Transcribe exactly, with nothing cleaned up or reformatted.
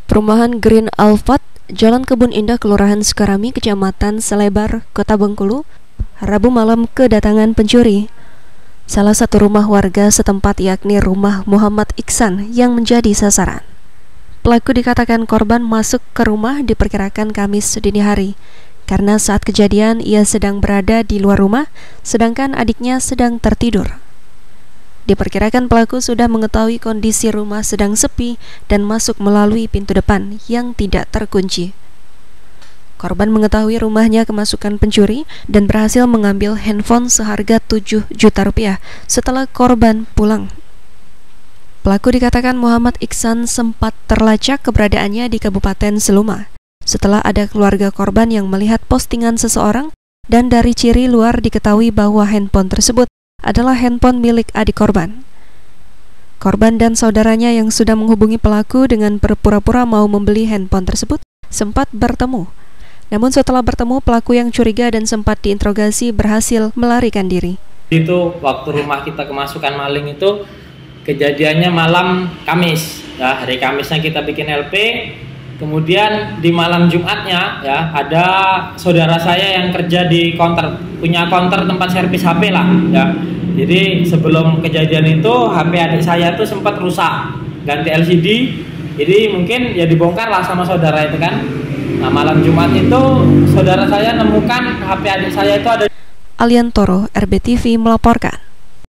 Perumahan Green Alfat, Jalan Kebun Indah, Kelurahan Sukarami, Kecamatan Selebar, Kota Bengkulu, Rabu malam kedatangan pencuri. Salah satu rumah warga setempat yakni rumah Muhammad Iksan yang menjadi sasaran. Pelaku dikatakan korban masuk ke rumah diperkirakan Kamis dini hari, karena saat kejadian ia sedang berada di luar rumah, sedangkan adiknya sedang tertidur. Diperkirakan pelaku sudah mengetahui kondisi rumah sedang sepi dan masuk melalui pintu depan yang tidak terkunci. Korban mengetahui rumahnya kemasukan pencuri dan berhasil mengambil handphone seharga tujuh juta rupiah setelah korban pulang. Pelaku dikatakan Muhammad Iksan sempat terlacak keberadaannya di Kabupaten Seluma setelah ada keluarga korban yang melihat postingan seseorang dan dari ciri luar diketahui bahwa handphone tersebut adalah handphone milik adik korban. Korban dan saudaranya yang sudah menghubungi pelaku dengan berpura-pura mau membeli handphone tersebut sempat bertemu. Namun setelah bertemu, pelaku yang curiga dan sempat diinterogasi berhasil melarikan diri. Itu waktu rumah kita kemasukan maling itu kejadiannya malam Kamis. Ya, hari Kamisnya kita bikin L P. Kemudian di malam Jumatnya ya ada saudara saya yang kerja di counter, punya counter tempat servis H P lah ya. Jadi sebelum kejadian itu H P adik saya tuh sempat rusak, ganti L C D. Jadi mungkin ya dibongkar lah sama saudara itu kan. Nah malam Jumat itu saudara saya nemukan H P adik saya itu ada. Aliantoro, R B T V melaporkan.